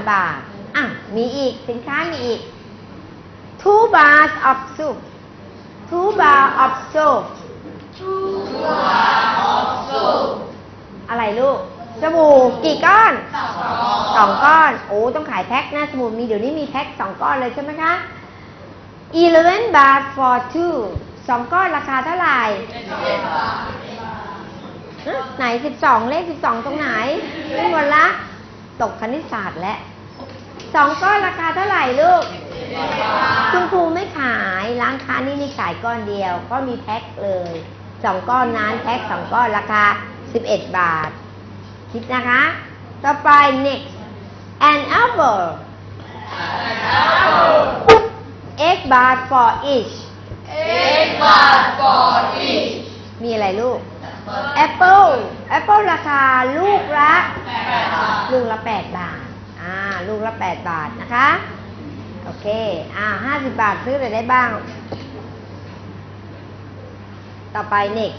บาทมีอีกสินค้ามีอีก 2 bars of soup 2 bar of soap อะไรลูกสบู่กี่ก้อน2 ก้อนโอ้ต้องขายแพ็คนะสบู่มีเดี๋ยวนี้มีแพ็ค2 ก้อนเลยใช่ไหมคะ11 baht for 2 ก้อนราคาเท่าไหร่ไหน12เลข12ตรงไหนไม่หมดละตกคณิตศาสตร์และ2 ก้อนราคาเท่าไหร่ลูกคุณครูไม่ขายร้านค้านี่ขายก้อนเดียวก็มีแพ็คเลย2 ก้อนนั้นแพ็ค2 ก้อนราคา11 บาทคิดนะคะต่อไป next an apple 8 baht for each มีอะไรลูก Apple ราคาลูกละ8 บาทลูกละ8 บาทนะคะโอเค50 บาทซื้ออะไรได้บ้างต่อไป next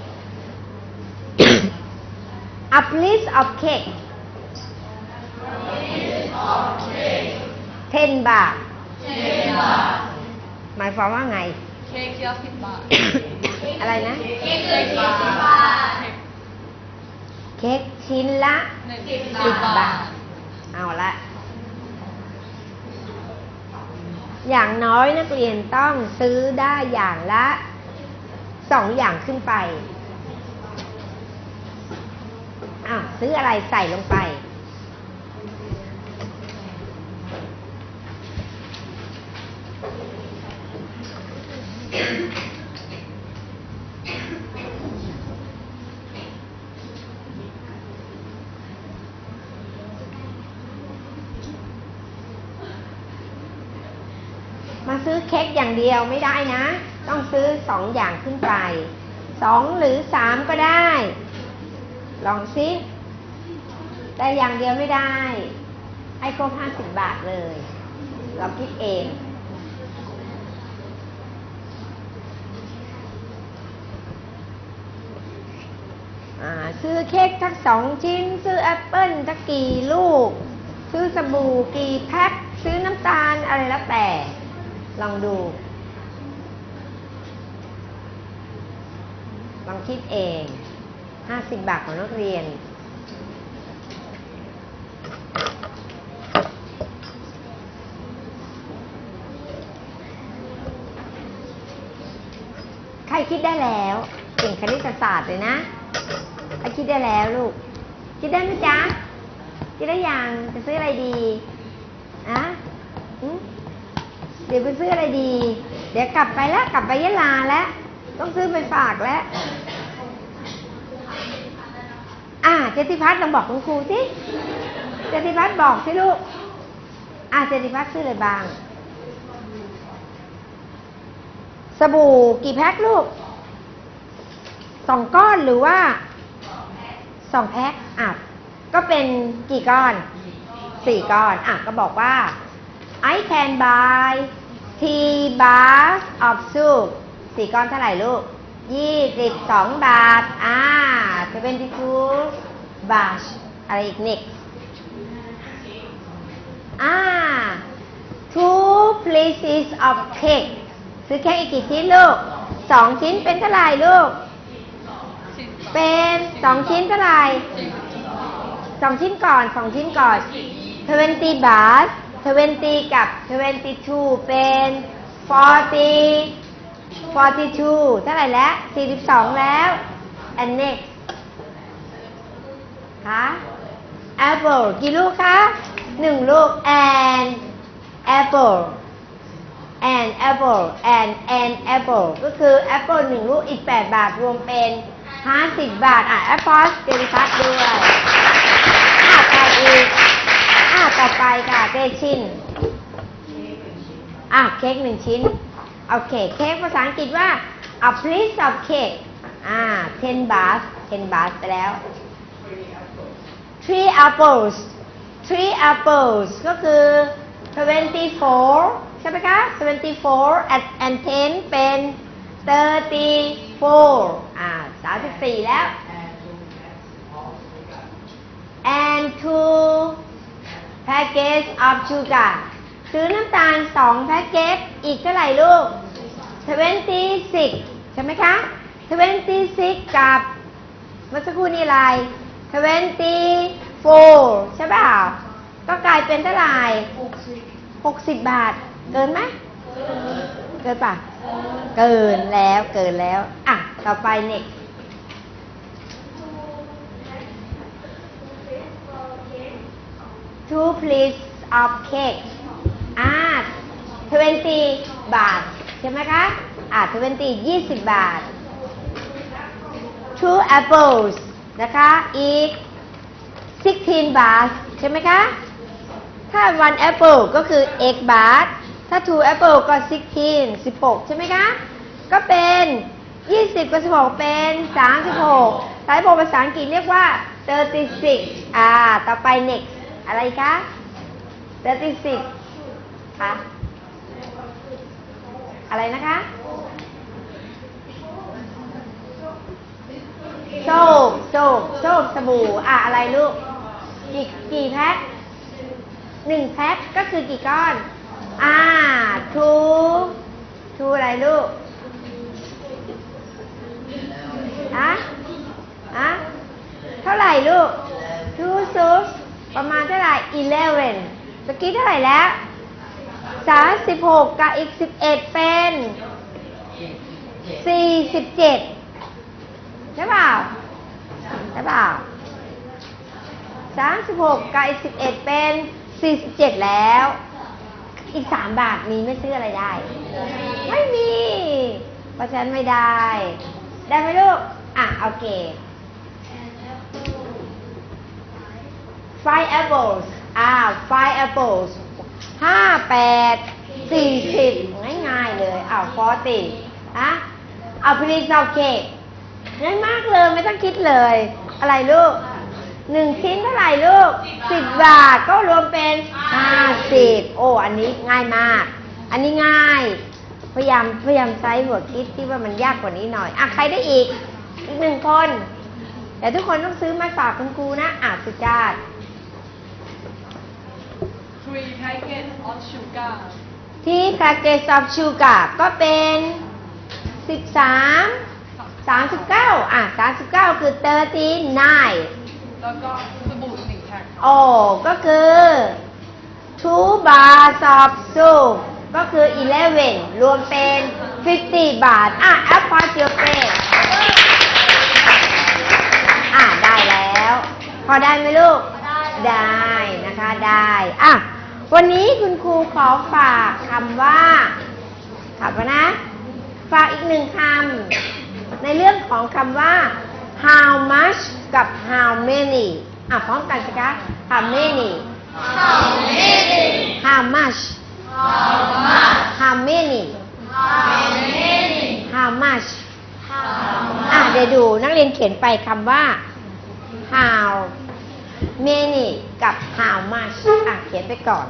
a piece of cake 10 บาทหมายความว่าไงเค้กเยอะ10 บาทอะไรนะเค้กเลย10 บาทเค้กชิ้นละ10 บาทเอาละอย่างน้อยนักเรียนต้องซื้อได้อย่างละ2 อย่างขึ้นไปซื้ออะไรใส่ลงไปมาซื้อเค้กอย่างเดียวไม่ได้นะต้องซื้อ2 อย่างขึ้นไป2 หรือ 3ก็ได้ลองซิแต่อย่างเดียวไม่ได้ให้ครบ50 บาทเลยเราคิดเองซื้อเค้กทั้ง2 ชิ้นซื้อแอปเปิ้ลทั้งกี่ลูกซื้อสบู่กี่แพ็คซื้อน้ำตาลอะไรแล้วแต่ลองดูลองคิดเอง50 บาทของนักเรียนใครคิดได้แล้วเก่งคณิตศาสตร์เลยนะใครคิดได้แล้วลูกคิดได้ไหมจ๊ะคิดได้ยังจะซื้ออะไรดีเดี๋ยวไปซื้ออะไรดีเดี๋ยวกลับไปแล้วกลับไปยะลาแล้วต้องซื้อไปฝากแล้วเจติพัฒน์ลองบอกคุณครูสิเจติพัฒน์บอกสิลูกเจติพัฒน์ซื้ออะไรบ้างสบู่กี่แพ็คลูก2 ก้อนหรือว่า2 แพ็คก็เป็นกี่ก้อน4 ก้อนก็บอกว่า I can buy 3 bars of soup 4 ก้อนเท่าไหร่ลูก22 บาท22 บาทอะไรอีก next 2 pieces of cake ซื้อเค้กอีกกี่ชิ้นลูก2 ชิ้นเป็นเท่าไหร่ลูกเป็น2 ชิ้นเท่าไหร่2 ชิ้นก่อน20 บาท20กับ22เป็น42เท่าไหร่แล้ว42แล้ว and next apple กี่ลูกคะ1 ลูก and appleก็คือแอปเปิล1 ลูกอีก8 บาทรวมเป็น50 บาทแอปเปิลเจริพัฒน์ด้วยไปอีกต่อไปค่ะเค้กชิ้นเค้ก1 ชิ้นโอเคเค้กภาษาอังกฤษว่า a piece of cake 10 บาทไปแล้ว 3 apples ก็คือ24ใช่ไหมคะ24 and 10เป็น34 แล้ว and 2 package of sugar ซื้อน้ำตาล2แพ็กเกจอีกเท่าไหร่ลูก26ใช่ไหมคะ26กับเมื่อสักครู่นี้อะไร24ใช่เปล่าก็กลายเป็นเท่าไหร่60 บาทเกินไหมเกินป่ะเกินแล้วอ่ะต่อไป next 2 pleats of cake 20 บาทใช่ไหมคะ20 บาท 2 apples นะคะอีก16 บาทใช่ไหมคะถ้า 1 apple ก็คือ8 บาทถ้า 2 apple ก็16ใช่ไหมคะก็เป็น20กับ16เป็น3636ภาษาอังกฤษเรียกว่า36ต่อไป next อะไรคะ36ค่ะอะไรนะคะโซบสบู่อะไรลูกกี่แพ็ค1แพ็คก็คือกี่ก้อนทูอะไรลูกเท่าไหร่ลูก2 soups ประมาณเท่าไหร่11ตะกี้เท่าไหร่แล้ว36กับอีก11เป็น47ใช่เปล่า36กับอีก11เป็น47แล้วอีก3 บาทมีไม่ซื้ออะไรได้ไม่มีเพราะฉะนั้นไม่ได้ไหมลูกโอเค 5 apples 5 apples 5 8 40ง่ายๆเลย40เอาพลีซาวเค้กง่ายมากเลยไม่ต้องคิดเลยอะไรลูก1ชิ้นเท่าไหร่ลูก10 บาทก็รวมเป็น50อันนี้ง่ายมากอันนี้ง่ายพยายามใช้หัวคิดที่ว่ามันยากกว่านี้หน่อยใครได้อีก1 คนแต่ทุกคนต้องซื้อมาฝากคุณครูนะสุดยอด 3 packets of sugar ที่ package of sugar ก็เป็น39คือ39 แล้วก็สบู่1 แพ็คก็คือ2 bars of soap ก็คือ11รวมเป็น50 บาทapple juice ได้แล้วพอได้ไหมลูกได้นะคะได้วันนี้คุณครูขอฝากคำว่านะฝากอีก1 คำในเรื่องของคำว่า how much กับ how many พร้อมกันสิคะ how many how much how many how much เดี๋ยวดูนักเรียนเขียนไปคำว่า how many กับ how much เขียนไปก่อน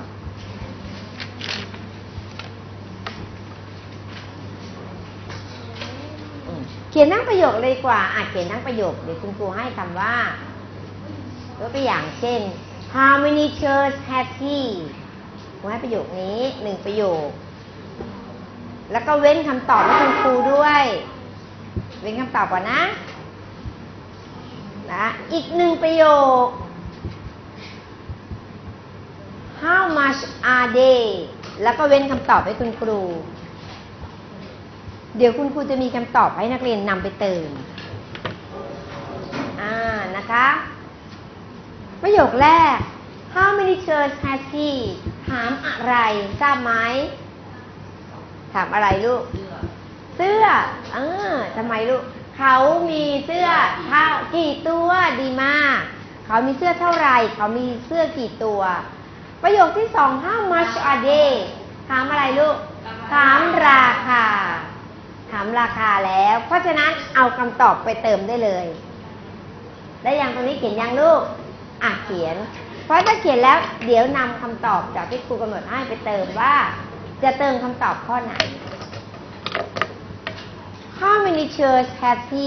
เขียนทั้งประโยคเลยดีกว่าเขียนทั้งประโยคเดี๋ยวคุณครูให้คำว่ายกตัวอย่างเช่น how many shirts has he ผมให้ประโยคนี้1 ประโยคแล้วก็เว้นคำตอบให้คุณครูด้วยเว้นคำตอบก่อนนะอีก1 ประโยค how much are they แล้วก็เว้นคำตอบให้คุณครูเดี๋ยวคุณครูจะมีคำตอบให้นักเรียนนำไปเติมนะคะประโยคแรก how many shirts has he ถามอะไรทราบไหมถามอะไรลูกเสื้อทำไมลูกเขามีเสื้อกี่ตัวดีมากเขามีเสื้อเท่าไหร่เขามีเสื้อกี่ตัวประโยคที่2 how much are they ถามอะไรลูกถามราคาแล้วเพราะฉะนั้นเอาคำตอบไปเติมได้เลยได้ยังตรงนี้เขียนยังลูกเขียนเพราะถ้าเขียนแล้วเดี๋ยวนำคำตอบจากที่ครูกำหนดให้ไปเติมว่าจะเติมคำตอบข้อไหน How many shirts has he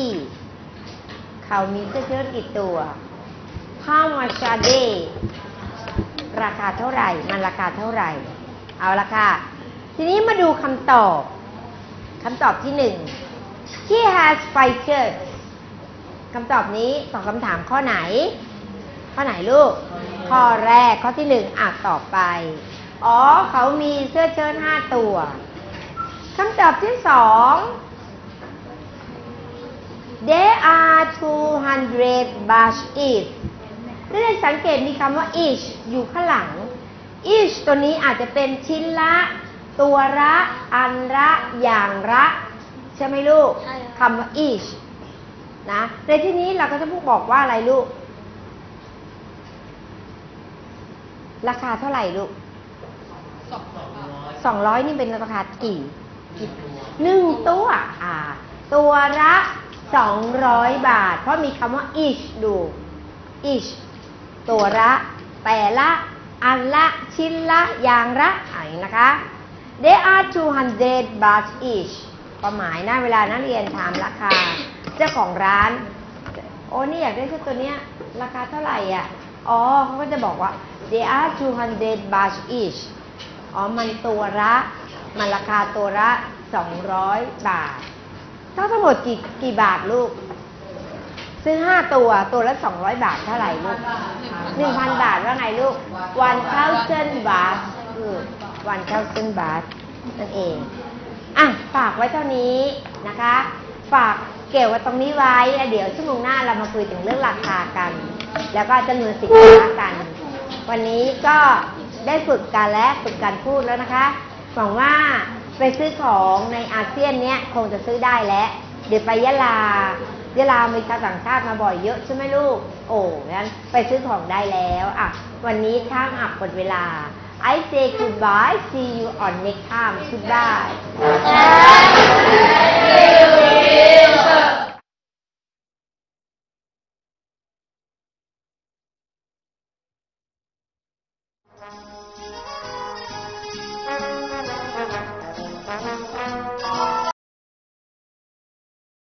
เขามีเสื้อกี่ตัว How much are they ราคาเท่าไหร่มันราคาเท่าไหร่ เอาละค่ะทีนี้มาดูคำตอบที่หนึ่ง He has five shirts คำตอบนี้ตอบคำถามข้อไหนลูก ข้อแรกข้อที่หนึ่งต่อไปอ๋อเขามีเสื้อเชิ้ต5 ตัวคำตอบที่สอง There are 200 baht each นักเรียนสังเกตมีคำว่า each อยู่ข้างหลัง each ตัวนี้อาจจะเป็นชิ้นละตัวละอันละอย่างละใช่ไหมลูกคำว่า each นะในที่นี้เราก็จะพูดบอกว่าอะไรลูกราคาเท่าไหร่ลูก200นี่เป็นราคากี่1 ตัวตัวละ200 บาทเพราะมีคำว่า each ดู each ตัวละแต่ละอันละชิ้นละอย่างละนะคะ They are 200 baht each ความหมายนะเวลานักเรียนถามราคาเจ้าของร้านโอ้นี่อยากได้เสื้อตัวเนี้ยราคาเท่าไหร่อ๋อเขาก็จะบอกว่า They are 200 baht each อ๋อมันราคาตัวละ200 บาททั้งหมดกี่บาทลูกซื้อ5 ตัวละ200 บาทเท่าไหร่ลูก 1,000 บาทว่าไงลูก 1,000 บาท1,000 บาทนั่นเองฝากไว้เท่านี้นะคะฝากเก็บไว้ตรงนี้ไว้เดี๋ยวชั่วโมงหน้าเรามาคุยถึงเรื่องราคากันแล้วก็จำนวนสินค้ากันวันนี้ก็ได้ฝึกการพูดแล้วนะคะหวังว่าไปซื้อของในอาเซียนเนี้ยคงจะซื้อได้แล้วเดี๋ยวไปยะลามีชาวต่างชาติมาบ่อยเยอะใช่ไหมลูกโอ้งั้นไปซื้อของได้แล้ววันนี้ข้ามหมดเวลา I say goodbye see you on next time goodbye